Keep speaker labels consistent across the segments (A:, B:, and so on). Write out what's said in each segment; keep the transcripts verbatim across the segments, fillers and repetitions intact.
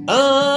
A: A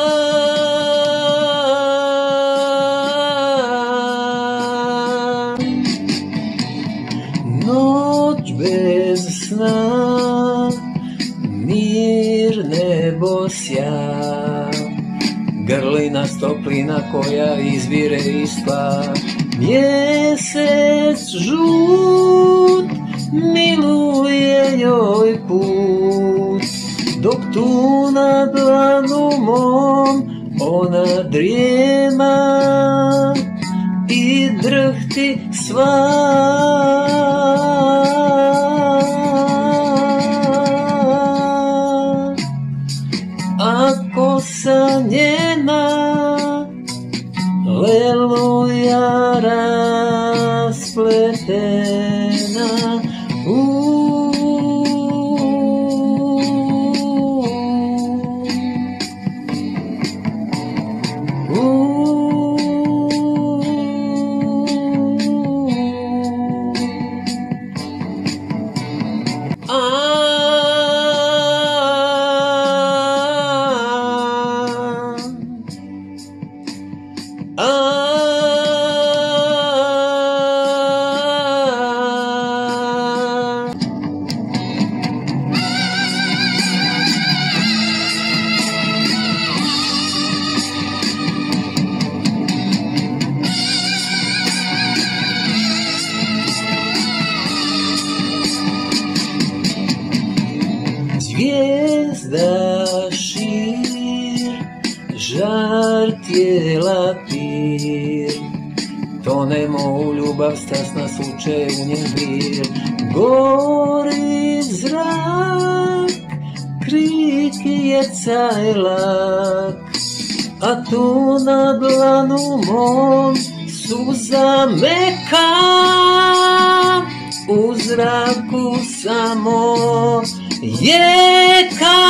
A: noć bez sna, mir nebo sja, grlina stoplina koja izvire iz tla. Mjesec žut miluje joj put, dok tu na dlanu mom ona drijema i drhti sva. A kosa njena leluja raspletena, zvijezda šir, žar tijela pir, tonemo u ljubav, strasna suče u njen vir. Gori zrak, krik je cajlak, a tu na dlanu mom suza meka, u zraku samo jeka.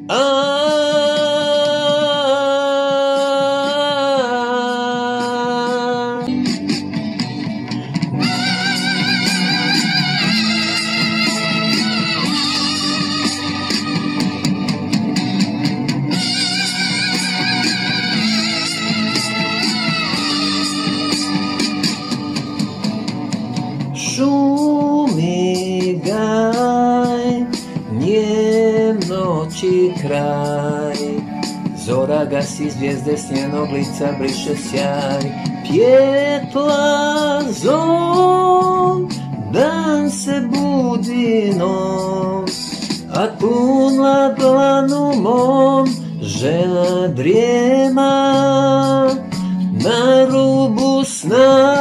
A: Šumi gaj, njem noći kraj, zora gasi, zvijezde s njenog lica briše sjaj. Pjetla zon, dan se budi nov, a tu na dlanu mom žena drijema na rubu sna.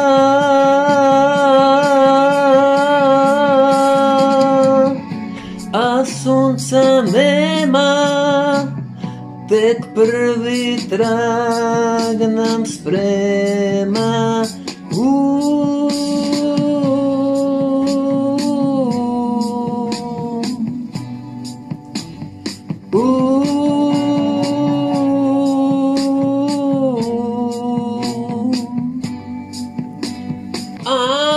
A: A sunca nema, tek prvi trag nam sprema. Uuu, uuu, a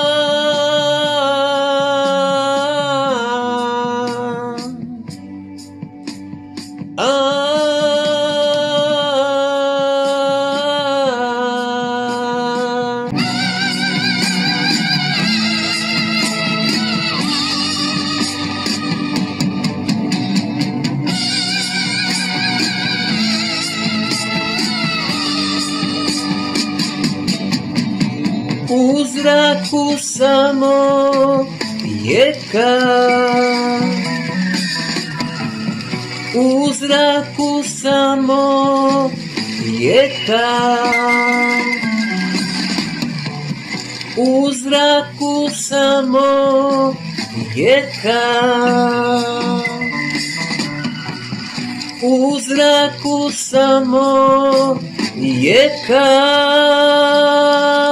A: u zraku samo jeka, u zraku samo jeka, u zraku samo jeka, u zraku samo jeka.